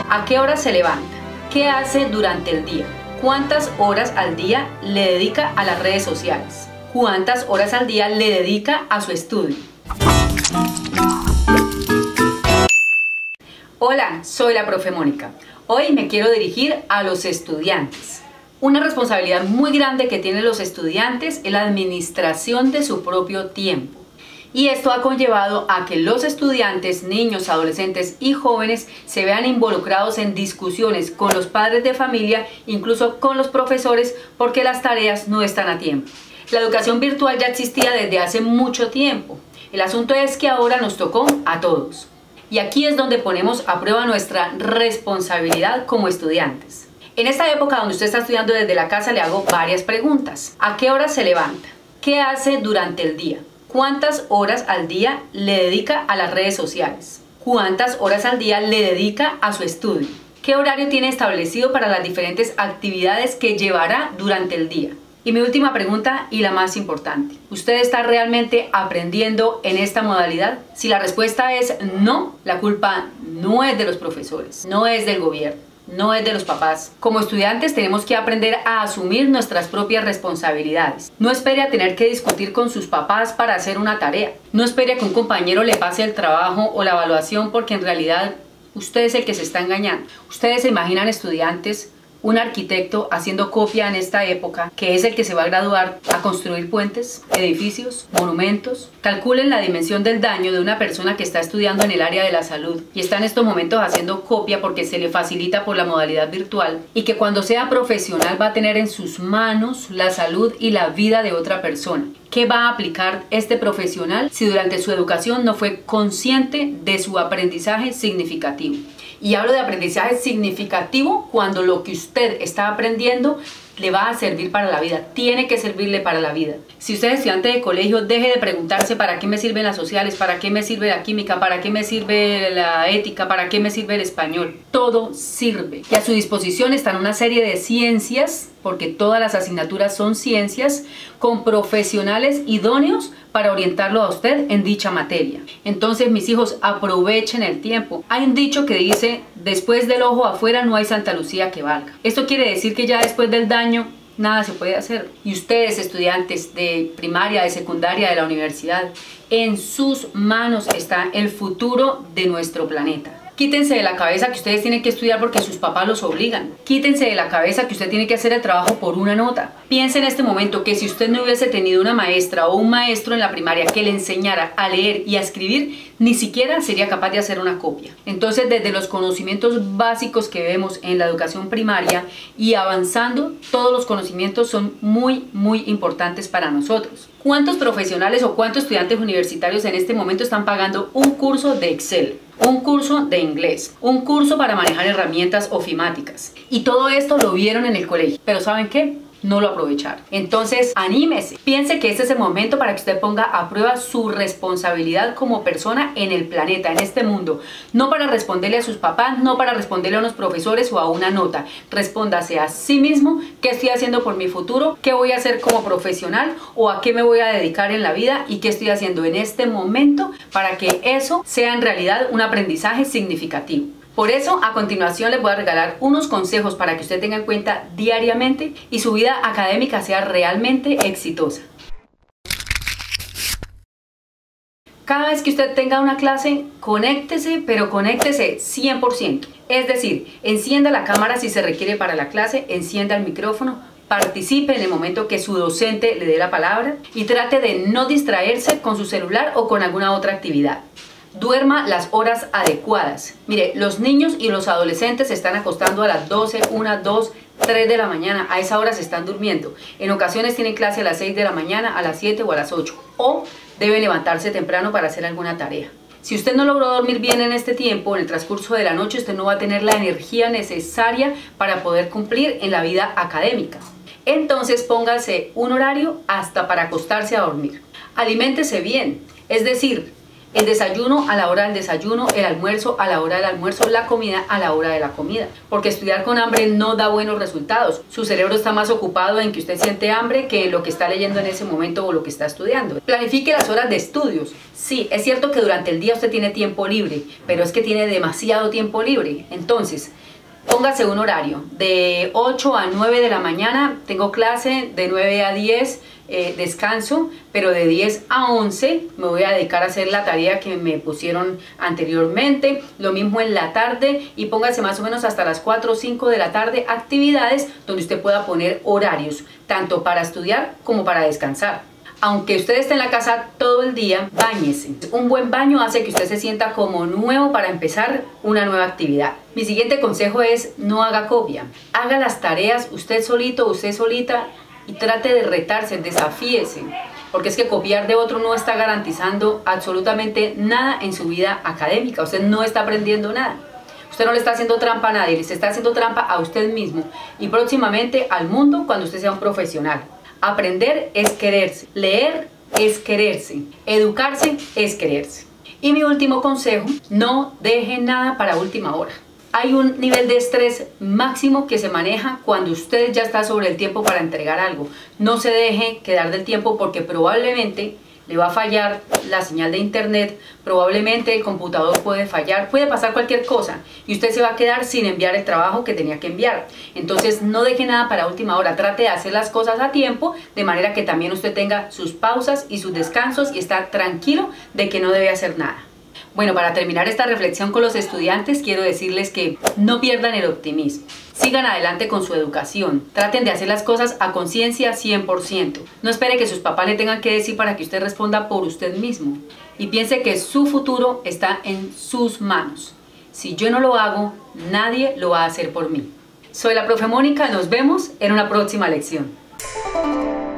¿A qué hora se levanta? ¿Qué hace durante el día? ¿Cuántas horas al día le dedica a las redes sociales? ¿Cuántas horas al día le dedica a su estudio? Hola, soy la profe Mónica. Hoy me quiero dirigir a los estudiantes. Una responsabilidad muy grande que tienen los estudiantes es la administración de su propio tiempo. Y esto ha conllevado a que los estudiantes, niños, adolescentes y jóvenes se vean involucrados en discusiones con los padres de familia, incluso con los profesores, porque las tareas no están a tiempo. La educación virtual ya existía desde hace mucho tiempo. El asunto es que ahora nos tocó a todos. Y aquí es donde ponemos a prueba nuestra responsabilidad como estudiantes. En esta época donde usted está estudiando desde la casa le hago varias preguntas. ¿A qué hora se levanta? ¿Qué hace durante el día? ¿Cuántas horas al día le dedica a las redes sociales? ¿Cuántas horas al día le dedica a su estudio? ¿Qué horario tiene establecido para las diferentes actividades que llevará durante el día? Y mi última pregunta y la más importante, ¿usted está realmente aprendiendo en esta modalidad? Si la respuesta es no, la culpa no es de los profesores, no es del gobierno, no es de los papás. Como estudiantes tenemos que aprender a asumir nuestras propias responsabilidades. No espere a tener que discutir con sus papás para hacer una tarea. No espere a que un compañero le pase el trabajo o la evaluación, porque en realidad usted es el que se está engañando. Ustedes se imaginan estudiantes, un arquitecto haciendo copia en esta época, que es el que se va a graduar a construir puentes, edificios, monumentos. Calculen la dimensión del daño de una persona que está estudiando en el área de la salud y está en estos momentos haciendo copia porque se le facilita por la modalidad virtual, y que cuando sea profesional va a tener en sus manos la salud y la vida de otra persona. ¿Qué va a aplicar este profesional si durante su educación no fue consciente de su aprendizaje significativo? Y hablo de aprendizaje significativo cuando lo que usted está aprendiendo le va a servir para la vida, tiene que servirle para la vida. Si usted es estudiante de colegio, deje de preguntarse para qué me sirven las sociales, para qué me sirve la química, para qué me sirve la ética, para qué me sirve el español. Todo sirve. Y a su disposición están una serie de ciencias, porque todas las asignaturas son ciencias, con profesionales idóneos para orientarlo a usted en dicha materia. Entonces, mis hijos, aprovechen el tiempo. Hay un dicho que dice: después del ojo afuera no hay Santa Lucía que valga. Esto quiere decir que ya después del daño nada se puede hacer. Y ustedes, estudiantes de primaria, de secundaria, de la universidad, en sus manos está el futuro de nuestro planeta. Quítense de la cabeza que ustedes tienen que estudiar porque sus papás los obligan. Quítense de la cabeza que usted tiene que hacer el trabajo por una nota. Piense en este momento que si usted no hubiese tenido una maestra o un maestro en la primaria que le enseñara a leer y a escribir, ni siquiera sería capaz de hacer una copia. Entonces, desde los conocimientos básicos que vemos en la educación primaria y avanzando, todos los conocimientos son muy importantes para nosotros. ¿Cuántos profesionales o cuántos estudiantes universitarios en este momento están pagando un curso de Excel, un curso de inglés, un curso para manejar herramientas ofimáticas? Y todo esto lo vieron en el colegio, pero ¿saben qué? No lo aprovecharon. Entonces, anímese. Piense que este es el momento para que usted ponga a prueba su responsabilidad como persona en el planeta, en este mundo. No para responderle a sus papás, no para responderle a unos profesores o a una nota. Respóndase a sí mismo: ¿qué estoy haciendo por mi futuro? ¿Qué voy a hacer como profesional? ¿O a qué me voy a dedicar en la vida? ¿Y qué estoy haciendo en este momento para que eso sea en realidad un aprendizaje significativo? Por eso, a continuación les voy a regalar unos consejos para que usted tenga en cuenta diariamente y su vida académica sea realmente exitosa. Cada vez que usted tenga una clase, conéctese, pero conéctese 100%. Es decir, encienda la cámara si se requiere para la clase, encienda el micrófono, participe en el momento que su docente le dé la palabra y trate de no distraerse con su celular o con alguna otra actividad. Duerma las horas adecuadas. Mire, los niños y los adolescentes se están acostando a las 12, 1, 2, 3 de la mañana. A esa hora se están durmiendo. En ocasiones tienen clase a las 6 de la mañana, a las 7 o a las 8. O debe levantarse temprano para hacer alguna tarea. Si usted no logró dormir bien en este tiempo, en el transcurso de la noche, usted no va a tener la energía necesaria para poder cumplir en la vida académica. Entonces póngase un horario hasta para acostarse a dormir. Aliméntese bien, es decir, El desayuno a la hora del desayuno, el almuerzo a la hora del almuerzo, la comida a la hora de la comida. Porque estudiar con hambre no da buenos resultados. Su cerebro está más ocupado en que usted siente hambre que en lo que está leyendo en ese momento o lo que está estudiando. Planifique las horas de estudios. Sí, es cierto que durante el día usted tiene tiempo libre, pero es que tiene demasiado tiempo libre. Entonces, póngase un horario. De 8 a 9 de la mañana tengo clase, de 9 a 10 descanso, pero de 10 a 11 me voy a dedicar a hacer la tarea que me pusieron anteriormente. Lo mismo en la tarde, y póngase más o menos hasta las 4 o 5 de la tarde actividades donde usted pueda poner horarios, tanto para estudiar como para descansar. Aunque usted esté en la casa todo el día, báñese. Un buen baño hace que usted se sienta como nuevo para empezar una nueva actividad. Mi siguiente consejo es: no haga copia. Haga las tareas usted solito, usted solita, y trate de retarse, desafíese. Porque es que copiar de otro no está garantizando absolutamente nada en su vida académica. Usted no está aprendiendo nada. Usted no le está haciendo trampa a nadie, le está haciendo trampa a usted mismo y próximamente al mundo cuando usted sea un profesional. Aprender es quererse, leer es quererse, educarse es quererse. Y mi último consejo: no deje nada para última hora. Hay un nivel de estrés máximo que se maneja cuando usted ya está sobre el tiempo para entregar algo. No se deje quedar del tiempo, porque probablemente le va a fallar la señal de internet, probablemente el computador puede fallar, puede pasar cualquier cosa y usted se va a quedar sin enviar el trabajo que tenía que enviar. Entonces no deje nada para última hora, trate de hacer las cosas a tiempo, de manera que también usted tenga sus pausas y sus descansos y está tranquilo de que no debe hacer nada. Bueno, para terminar esta reflexión con los estudiantes, quiero decirles que no pierdan el optimismo. Sigan adelante con su educación. Traten de hacer las cosas a conciencia 100%. No espere que sus papás le tengan que decir para que usted responda por usted mismo. Y piense que su futuro está en sus manos. Si yo no lo hago, nadie lo va a hacer por mí. Soy la profe Mónica. Nos vemos en una próxima lección.